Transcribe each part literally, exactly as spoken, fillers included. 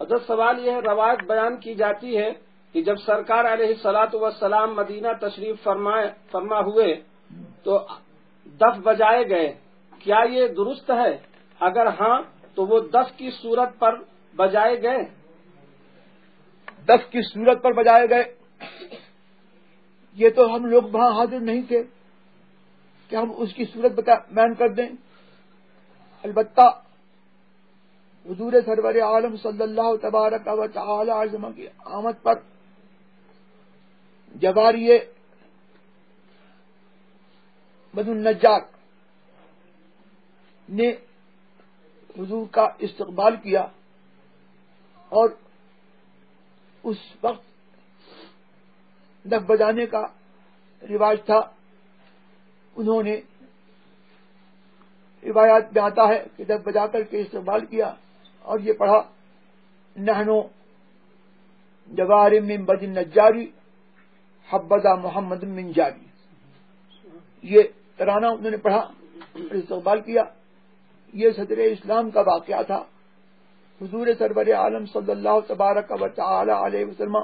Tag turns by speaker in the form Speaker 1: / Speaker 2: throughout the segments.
Speaker 1: حضرت سوال یہ ہے، روایت بیان کی جاتی ہے کہ جب سرکار علیہ الصلاۃ والسلام مدینہ تشریف فرمائے فرما ہوئے تو دف بجائے گئے، کیا یہ درست ہے؟ اگر ہاں تو وہ دف کی صورت پر بجائے گئے؟
Speaker 2: دف کی صورت پر بجائے گئے، یہ تو ہم لوگ وہاں حاضر نہیں تھے کہ ہم اس کی صورت بیان کر دیں۔ البتہ حضور سرور عالم صلی اللہ تبارک و تعالی علیہ وسلم کی آمد پر جواریے بنو النجار نے حضور کا استقبال کیا، اور اس وقت دف بجانے کا رواج تھا۔ انہوں نے روایات میں آتا ہے کہ دف بجا کر کے استقبال کیا اور یہ پڑھا، نحنو جوار من بنی النجاری حبذا محمد من جاری، یہ ترانہ انہوں نے پڑھا اور استقبال کیا۔ یہ صدر اسلام کا واقعہ تھا۔ حضور سرور عالم صلی اللہ تبارک و تعالی علیہ وسلم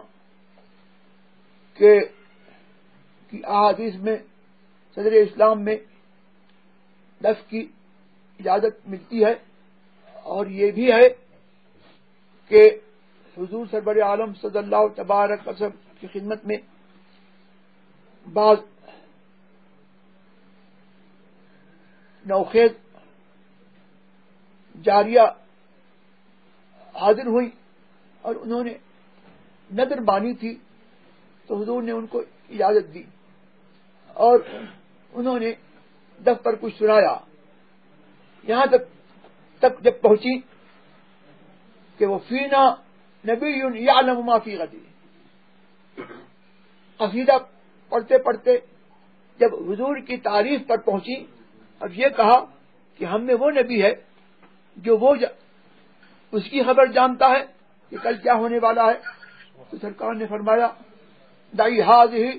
Speaker 2: کے کی احادیث میں صدر اسلام میں دف کی اجازت ملتی ہے، اور یہ بھی ہے کہ حضور سرور عالم صلی اللہ تبارک وسلم کی خدمت میں بعض نوخیز جاریہ حاضر ہوئی اور انہوں نے نظر مانی تھی، تو حضور نے ان کو اجازت دی اور انہوں نے دف پر کچھ سنایا، یہاں تک تک جب پہنچی کہ وہ فینا نبی یعلم ما فی غد، قصیدہ پڑھتے پڑھتے جب حضور کی تعریف پر پہنچی، اب یہ کہا کہ ہم میں وہ نبی ہے جو وہ جا اس کی خبر جانتا ہے کہ کل کیا ہونے والا ہے۔ تو سرکار نے فرمایا دائی ہذہ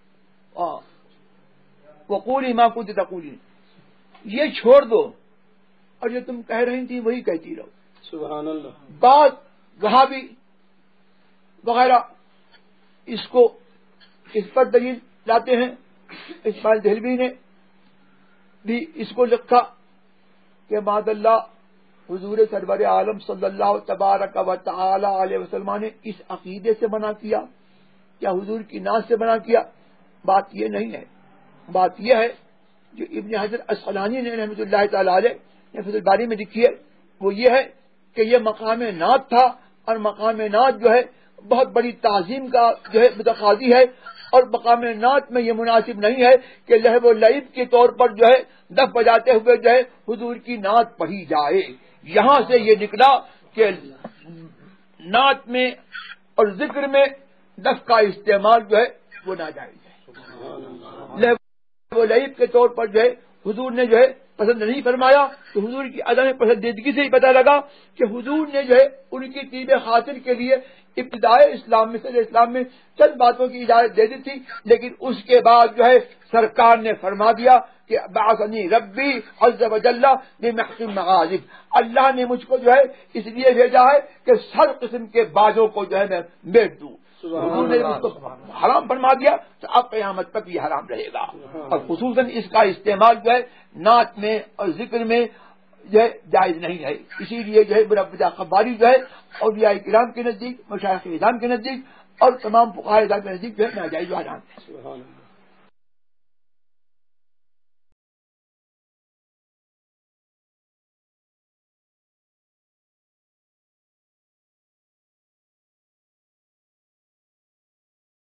Speaker 2: وقولی ما کنت تقولی، یہ چھوڑ دو اور جو تم کہہ رہی تھی وہی کہتی رہو۔
Speaker 1: سبحان اللہ۔
Speaker 2: بعض وہابی وغیرہ اس کو اس پر دلیل لاتے ہیں۔ اسماعیل دہلوی نے بھی اس کو لکھا کہ معاذ اللہ حضور سرور عالم صلی اللہ تبارک و تعالی علیہ وسلم نے اس عقیدے سے منع کیا یا حضور کی ناز سے منع کیا؟ بات یہ نہیں ہے، بات یہ ہے جو ابن حجر اسقلانی نے رحمۃ اللہ تعالی علیہ نے فتح الباری میں لکھی ہے، وہ یہ ہے کہ یہ مقام نعت تھا، اور مقام نعت جو ہے بہت بڑی تعظیم کا جو ہے متقاضی ہے، اور مقام نعت میں یہ مناسب نہیں ہے کہ لہو و لعب کے طور پر جو ہے دف بجاتے ہوئے جو ہے حضور کی نعت پڑھی جائے۔ یہاں سے یہ نکلا کہ نعت میں اور ذکر میں دف کا استعمال جو ہے وہ ناجائز ہے۔ لہو و لعب کے طور پر جو ہے حضور نے جو ہے پسند نہیں فرمایا، تو حضور کی عدم پسندیدگی سے ہی پتہ لگا کہ حضور نے جو ہے ان کی طیب خاطر کے لیے ابتدائے اسلام میں صدر اسلام میں چند باتوں کی اجازت دے دی تھی، لیکن اس کے بعد جو ہے سرکار نے فرما دیا کہ بعثنی ربی عز وجل بمحکم مغازب، اللہ نے مجھ کو جو ہے اس لیے بھیجا ہے کہ ہر قسم کے بازوں کو جو ہے میں میٹ دوں۔ حضور نے اس کو حرام فرما دیا تو اب قیامت تک یہ حرام رہے گا، اور خصوصاً اس کا استعمال جو ہے نعت میں اور ذکر میں جو ہے جائز نہیں ہے۔ اسی لیے جو ہے برابر خباری جو ہے اولیاء کرام کے نزدیک، مشائخ اعظام کے نزدیک اور تمام فقہاء اعظام کے نزدیک جو ہے ناجائز و حرام ہے۔